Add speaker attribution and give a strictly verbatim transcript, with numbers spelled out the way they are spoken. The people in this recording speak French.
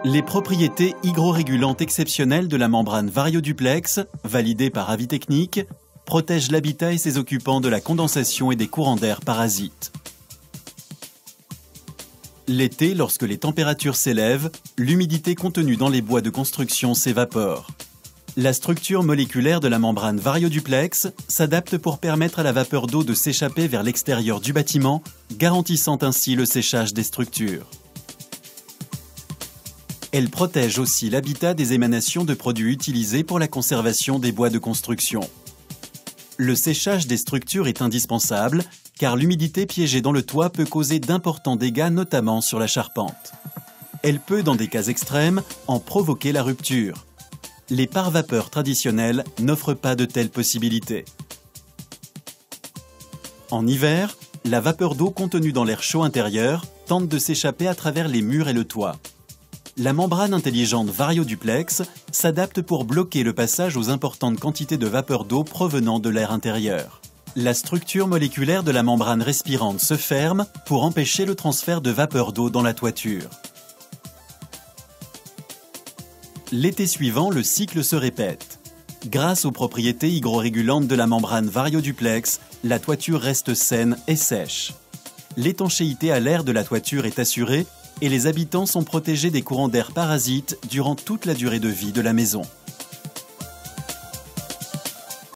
Speaker 1: Les propriétés hygrorégulantes exceptionnelles de la membrane varioduplex, validées par avis technique, protègent l'habitat et ses occupants de la condensation et des courants d'air parasites. L'été, lorsque les températures s'élèvent, l'humidité contenue dans les bois de construction s'évapore. La structure moléculaire de la membrane varioduplex s'adapte pour permettre à la vapeur d'eau de s'échapper vers l'extérieur du bâtiment, garantissant ainsi le séchage des structures. Elle protège aussi l'habitat des émanations de produits utilisés pour la conservation des bois de construction. Le séchage des structures est indispensable car l'humidité piégée dans le toit peut causer d'importants dégâts, notamment sur la charpente. Elle peut, dans des cas extrêmes, en provoquer la rupture. Les pare-vapeurs traditionnels n'offrent pas de telles possibilités. En hiver, la vapeur d'eau contenue dans l'air chaud intérieur tente de s'échapper à travers les murs et le toit. La membrane intelligente varioduplex s'adapte pour bloquer le passage aux importantes quantités de vapeur d'eau provenant de l'air intérieur. La structure moléculaire de la membrane respirante se ferme pour empêcher le transfert de vapeur d'eau dans la toiture. L'été suivant, le cycle se répète. Grâce aux propriétés hygrorégulantes de la membrane varioduplex, la toiture reste saine et sèche. L'étanchéité à l'air de la toiture est assurée et les habitants sont protégés des courants d'air parasites durant toute la durée de vie de la maison.